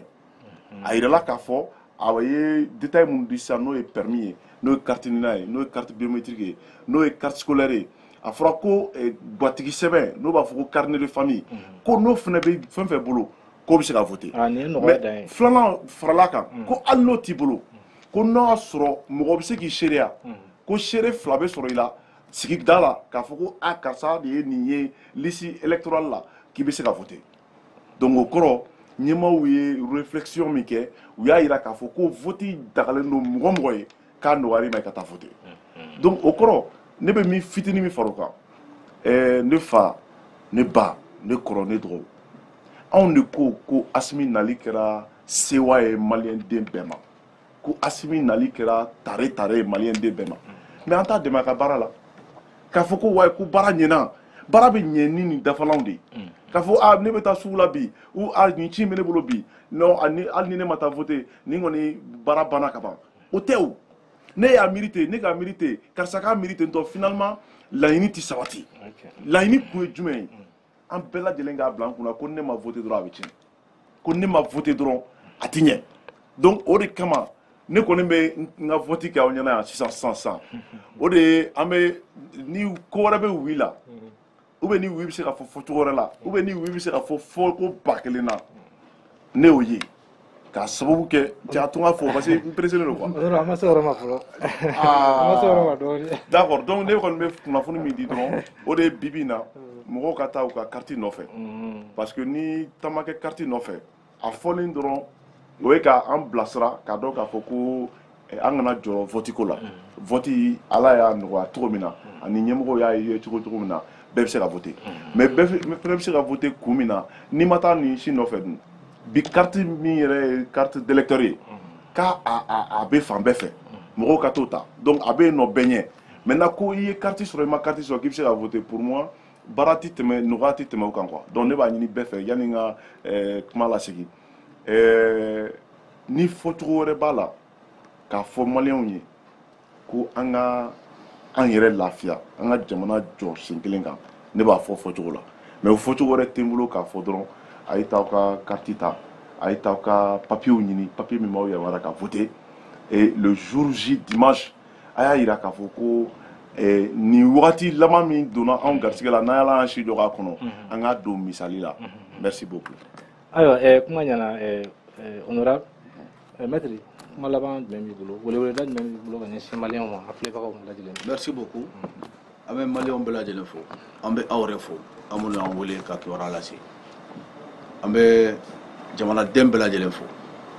a yirala k'a fɔ a ye détail minnu di sisan n'o ye permis ye n'o ye carte NINA ye n'o ye carte biométrique ye n'o ye carte scolaire ye a fɔra ko gatigi sɛbɛn n'o b'a fɔ ko carnet de famille ko n'o fana bɛ fɛn fɛn bolo k'o bɛ se ka voter mais filanan farala kan ko hali n'o t'i bolo ko n'o y'a sɔrɔ mɔgɔ bɛ se k'i seereya ko seere fila bɛ sɔrɔ i la sigida la k'a fɔ ko a karisa de ye nin ye liste électorale la k'i bɛ se ka voter donc o kɔrɔ ɲɛmaaw ye réflexion min kɛ u y'a yira k'a fɔ ko vote dagalen don mɔgɔ mɔgɔ ye k'a nɔgɔyara ma i ka taa voter donc o kɔrɔ ne bɛ min fitinin min fara o kan ne fa ne ba ne kɔrɔ ne dɔgɔw anw de ko Asimi nali kɛra sewa ye maliyɛn den bɛɛ ma ko Asimi nali kɛra tare ye maliyɛn den bɛɛ ma mais an t'a dɛmɛ a ka baara la k'a fɔ ko wayi ko baara ɲɛna baara bɛ ɲɛ ni nin dafalanw de ye k'a fɔ ne bɛ taa sugu la bi ou nin ci bɛ ne bolo bi non hali ni ne ma taa voter nin kɔni baara banna ka ban o tɛ o ne y'a mérité ne k'a mérité karisa k'a mérité ntɔ finalement laɲini tɛ sabati laɲini kun ye jumɛn ye an bɛɛ lajɛlen k'a bila an kunna ko ne ma voter dɔrɔn a bɛ tiɲɛ ko ne ma voter dɔrɔn a tɛ ɲɛ donc o de kama ne kɔni bɛ n ka vote kɛ aw ɲɛna yan sisan o de ye an bɛ ni ko wɛrɛ bɛ wuli la ou bien ni oui bɛ se ka fɔ fɔcogo wɛrɛ la ou bien ni oui bɛ se ka fɔ ko ba kelen na ne y'o ye k'a sababu kɛ cɛ a tun ka fɔ parce que n pressé don quoi. a ma se yɔrɔ ma fɔlɔ. a ma se yɔrɔ ma dɔɔni. D'accord donc ne kɔni bɛ kunnafoni min di dɔrɔn o de ye bibi in na mɔgɔw ka taa u ka carte nɔfɛ parce que ni taama kɛ carte nɔfɛ a fɔlen dɔrɔn o ye k'an bilasira k'a dɔn k'a fɔ ko an kana jɔ vote ko la vote ala y'a nɔgɔya cogo min na ani ɲɛmɔgɔw y'a ye cogo min na bɛɛ bɛ se ka voter mais bɛɛ fɛnɛ bɛ se ka voter kun min na n'i ma taa nin si nɔfɛ dun bi carte min yɛrɛ ye carte d'électeur ye k'a bɛ fan bɛɛ fɛ mɔgɔw ka t'o ta donc a bɛ yen nɔ bɛɛ ɲɛ maintenant ko i ye carte sɔrɔ i ma carte sɔrɔ k'i bɛ se ka voter pour moi baara ti tɛmɛ nɔgɔya ti tɛmɛ o kan quoi donc ne b'a ɲini bɛɛ fɛ yanni n ka kuma lasegin ni fɔcogo wɛrɛ b'a la k'a fɔ maliyɛnw ye ko an ka an yɛrɛ lafiya an ka jamana jɔ sen kelen kan ne b'a fɔ fɔcogo la mais o fɔcogo wɛrɛ tɛ n bolo k'a fɔ dɔrɔn a ye t'aw ka carte ta a ye t'aw ka papiyew ɲini papiye min b'aw yamaruya ka voter et le jour J dimanche a y'a yira k'a fɔ ko nin wagati laban min donna anw garisɛgɛ la n'an y'ala an si dɔ k'a kɔnɔ an k'a don misali la merci beaucoup. ayiwa kuma ɲɛna honorable maître kuma laban jumɛn b'i bolo weleweleda jumɛn b'i bolo ka ɲɛsin maliyɛnw ma a filɛbagaw bɛɛ lajɛlen. merci beaucoup an bɛ maliyɛnw bɛɛ lajɛlen fo an bɛ aw yɛrɛ fo an minnu y'an wele ka kibaruya lase an bɛ jamanaden bɛɛ lajɛlen fo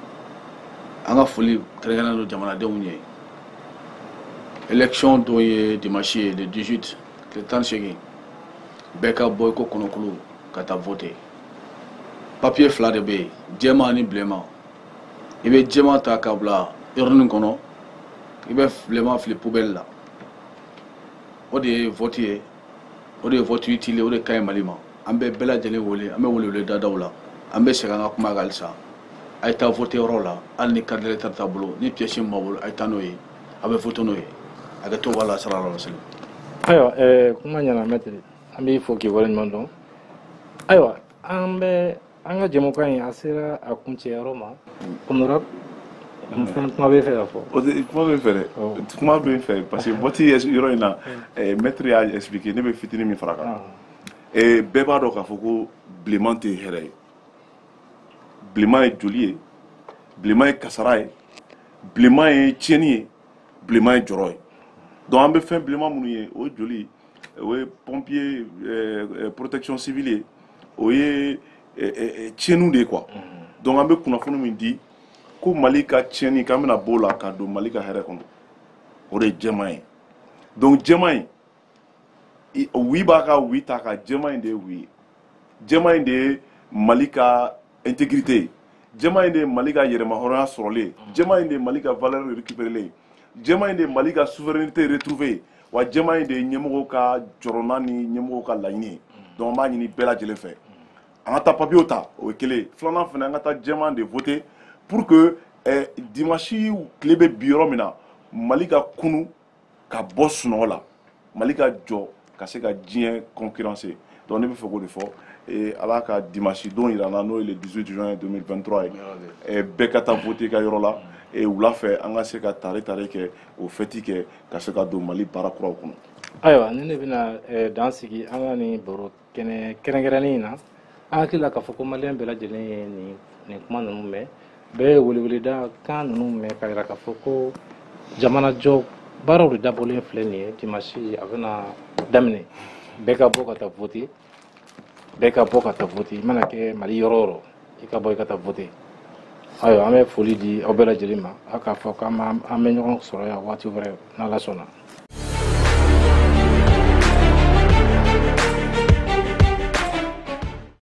an ka foli kɛrɛnkɛrɛnnen don jamanadenw ye élection don ye dimanche ye le 18 tile 18 bɛɛ ka bɔ i ko kɔnɔkulu ka taa voter papier fila de bɛ yen jɛman ni bilenman i bɛ jɛman ta ka bila urne kɔnɔ i bɛ bilenman fili poubelle la o de ye vote ye o de ye vote utile o de ka ɲi Mali ma an bɛ bɛɛ lajɛlen wele an bɛ welewele dadaw la an bɛ segin an ka kuma kan halisa a ye taa vote yɔrɔ la hali ni carte d'électeur t'a bolo ni pièce min b'a bolo a ye taa n'o ye a bɛ voter n'o ye a ka to wala sallallahu alaihi wasallam. ayiwa kuma ɲɛna maître an b'i fo k'i waleɲuman dɔn ayiwa an ka jɛmukan in a sera a kuncɛyɔrɔ ma honorable kuma bɛ fɛ ka fɔ. kuma bɛ fɛ dɛ kuma bɛ fɛ parce que vote yɔrɔ in na maître y'a expliqué ne bɛ fitinin min fara kan bɛɛ b'a dɔn k'a fɔ ko bilenman tɛ hɛrɛ ye bilenman ye joli ye bilenman ye kasara ye bilenman ye tiɲɛni ye bilenman ye jɔrɔ ye donc an bɛ fɛn bilenman minnu ye o ye joli o ye pompier protection civile ye o ye tiɲɛniw de ye quoi donc an bɛ kunnafoni min di ko Mali ka tiɲɛni k'an bɛna b'o la ka don Mali ka hɛrɛ kɔnɔ o de ye jɛman ye donc jɛman in wi b'a ka wi ta ka jɛman in de ye wi ye jɛman in de ye Mali ka intégrité ye jɛman in de ye Mali ka yɛrɛmahɔrɔnya sɔrɔlen ye jɛman in de ye Mali ka valeur récupérée ye jɛman in de ye Mali ka souveraineté retrouvée ye wa jɛman in de ye ɲɛmɔgɔw ka jɔrɔna ni ɲɛmɔgɔw ka laɲini ye donc an b'a ɲini bɛɛ lajɛlen fɛ an ka taa papiyew ta o ye kelen ye filanan fana an ka taa jɛman de voter pour que dimanche tile bɛ bi yɔrɔ min na Mali ka kunu ka bɔ sunɔgɔ la Mali ka jɔ ka se ka diɲɛ concurrencer donc ne bɛ fɛ k'o de fɔ ala ka dimanche don yira n na n'o ye le 18 juin 2023 ye bɛɛ ka taa voter ka yɔrɔ la wula fɛ an ka se ka tare kɛ o fɛti kɛ ka se ka don Mali baara kuraw kɔnɔ. ayiwa ni ne bɛna dan sigi an ka nin baro kɛnɛ kɛrɛnkɛrɛnnen in na an hakili la k'a fɔ ko maliyɛn bɛɛ lajɛlen ye nin kuma ninnu mɛn bɛɛ ye weleweleda kan ninnu mɛn ka yira k'a fɔ ko jamanajɔ baaraw de dabɔlen filɛ nin ye dimanche a bɛna daminɛ bɛɛ ka bɔ ka taa voter bɛɛ ka bɔ ka taa voter i mana kɛ Mali yɔrɔ o yɔrɔ i ka bɔ i ka taa voter ayiwa an bɛ foli di aw bɛɛ lajɛlen ma aw k'a fɔ k'an bɛ ɲɔgɔn sɔrɔ yan waati wɛrɛ n'Ala sɔnna.